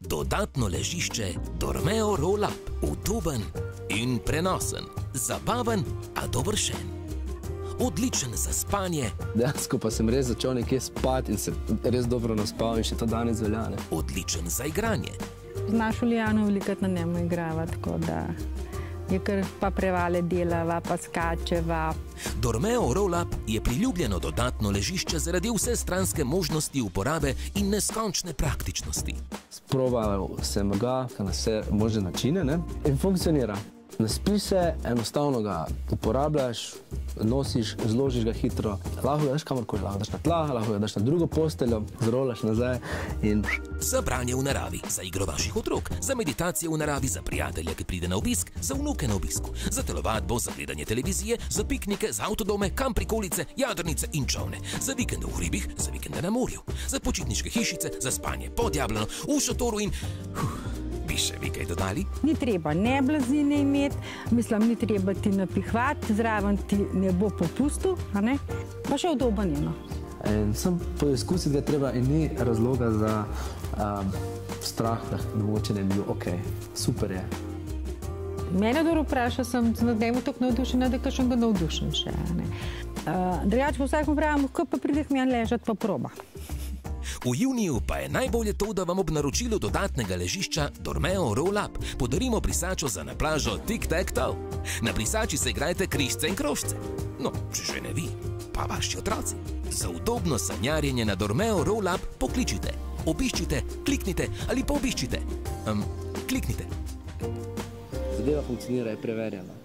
Dodatno ležišče Dormeo Roll-Up. Udoben in prenosen. Zabaven, a dovršen. Odličen za spanje. Dejansko pa sem res začel nekje spati in se res dobro naspal in še to danes velja. Odličen za igranje. Z našo Lijano velikrat na njemu igrava, tako da je kar pa prevale delava, pa skačeva. Dormeo Roll-Up je priljubljeno dodatno ležišče zaradi vsestranske možnosti uporabe in neskončne praktičnosti. Sproval sem ga na vse možne načine in funkcionira. Naspi se, enostavno ga uporabljaš, nosiš, zložiš ga hitro. Lahko ga daš kamorkoli, lahko daš na tla, lahko ga daš na drugo posteljo, zrolaš nazaj in... Za branje v naravi, za igro vaših otrok, za meditacije v naravi, za prijatelje, ki pride na obisk, za vnuke na obisku, za telovadbo, za gledanje televizije, za piknike, za avtodome, kamp prikolice, jadrnice in čolne, za vikende v hribih, za vikende na morju, za počitniške hišice, za spanje pod jablano, v šotoru in... Bi še vi kaj dodali? Ni treba ne blazine imeti, mislim, ni treba ti napihvati, zraven ti ne bo popustil, pa še udoben je. In sem poizkusiti ga treba in ni razloga za strah, da mogoče ne bi bil ok, super je. Mene dobro vpraša, sem nad njemu tako navdušena, da kakšen ga navdušen še. Drugače po vsakem pravim, ko pa pride k meni ležati, pa proba. V juniju pa je najbolje to, da vam ob naročilu dodatnega ležišča Dormeo Roll-Up podarimo brisačo za na plažo Tic-Tac-Toe. Na brisači se igrajte križce in krožce. No, če že ne vi, pa vaši otroci. Za udobno sanjarjenje na Dormeo Roll-Up pokličite, obiščite, kliknite ali pa obiščite. Kliknite. Zadeva funkcionira, je preverjena.